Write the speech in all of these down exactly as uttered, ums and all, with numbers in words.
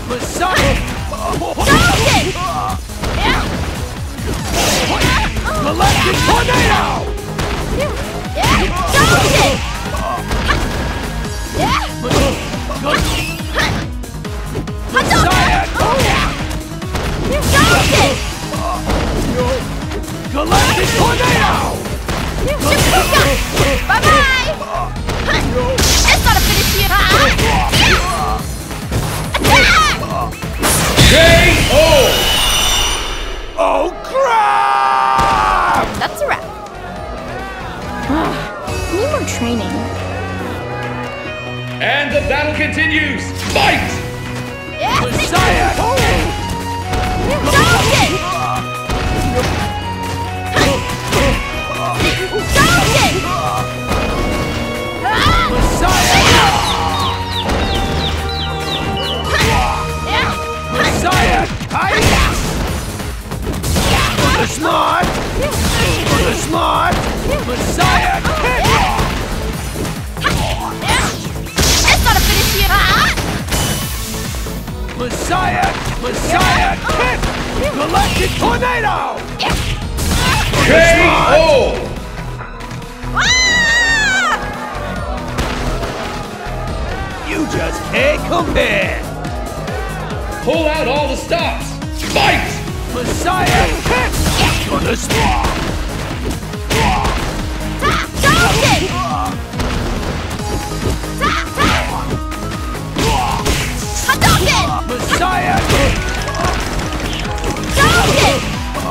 Messiah! Hadouken! Galactic Tornado! Hadouken! Messiah! Hadouken! Galactic Tornado! Bye-bye! It's not a finish yet! Attack! K O! Oh, crap! That's a wrap. Need more training. And the battle continues! Fight! Messiah! Hadouken! Hadouken! Messiah! Messiah! Hiya! For the smart! For the smart! Messiah! Kick! It's not a finish yet! Messiah! Messiah! Kick! Galactic Tornado! K O! You just can't compare! Pull out all the stops! Fight! Messiah! Kick! For the smart! Hadouken! Hadouken! Messiah! Kick! Hadouken!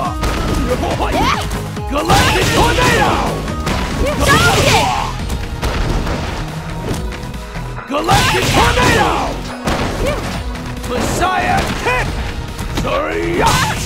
Galactic Tornado! Hadouken! Galactic Tornado! Messiah! Kick! Sorry!